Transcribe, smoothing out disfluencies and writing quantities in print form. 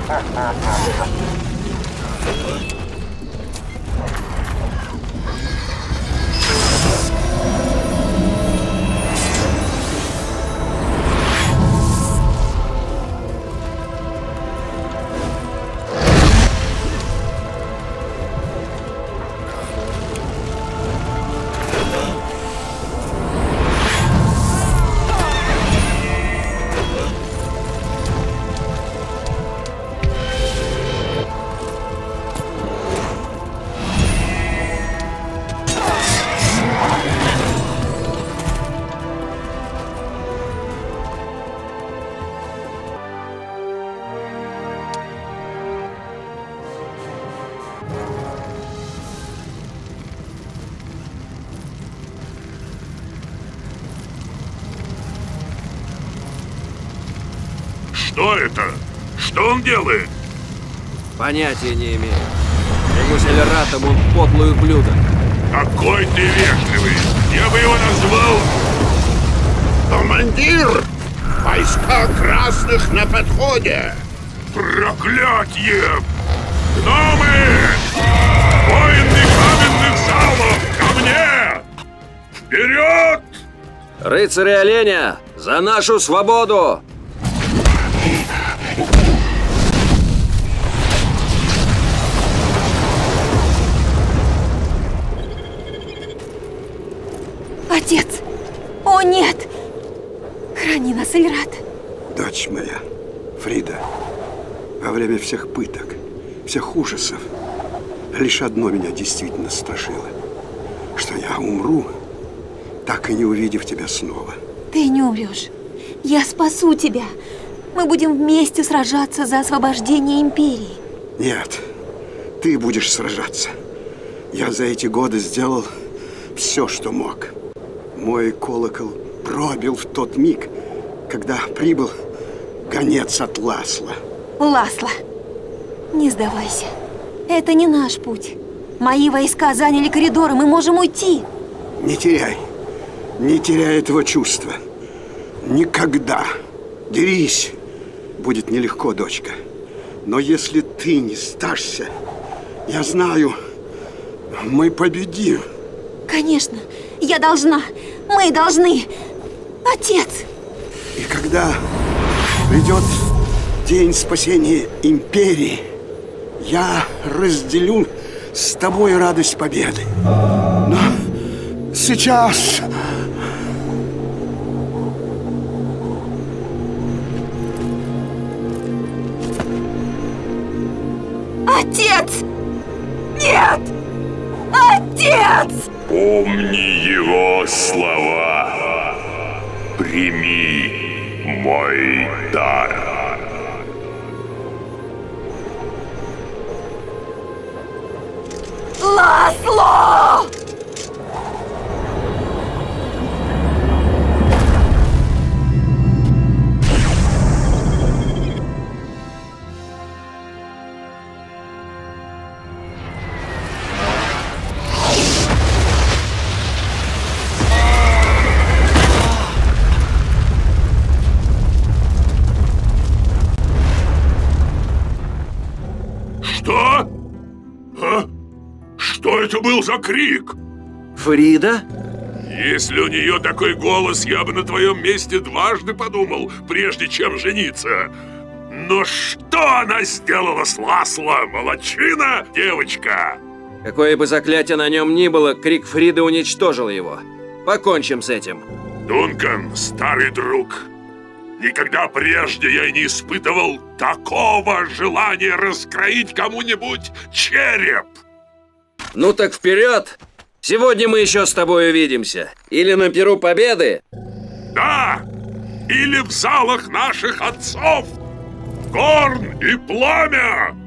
Что это? Что он делает? Понятия не имею. Клянусь Эльратом, он подлый ублюдок. Какой ты вежливый! Я бы его назвал... Командир! Войска красных на подходе! Проклятье! Гномы! Воины каменных залов! Ко мне! Вперед! Рыцари оленя! За нашу свободу! Отец! О, нет! Храни нас, Эльрат! Дочь моя, Фрида, во время всех пыток, всех ужасов, лишь одно меня действительно страшило, что я умру, так и не увидев тебя снова. Ты не умрешь. Я спасу тебя. Мы будем вместе сражаться за освобождение Империи. Нет, ты будешь сражаться. Я за эти годы сделал все, что мог. Мой колокол пробил в тот миг, когда прибыл гонец от Ласла. Ласла, не сдавайся. Это не наш путь. Мои войска заняли коридоры, мы можем уйти. Не теряй этого чувства. Никогда. Дерись. Будет нелегко, дочка. Но если ты не сдашься, я знаю, мы победим. Конечно, я должна. Мы должны. Отец! И когда придет день спасения Империи, я разделю с тобой радость победы. Но сейчас... Отец! Нет! Отец! Помни его слова. Прими мой дар. Ласло! Что? А? Что это был за крик? Фрида? Если у нее такой голос, я бы на твоем месте дважды подумал, прежде чем жениться. Но что она сделала с Ласло? Молодчина, девочка! Какое бы заклятие на нем ни было, крик Фриды уничтожил его. Покончим с этим. Дункан, старый друг, никогда прежде я не испытывал такого желания раскроить кому-нибудь череп. Ну так вперед! Сегодня мы еще с тобой увидимся. Или на Перу Победы. Да! Или в залах наших отцов! Горн и пламя!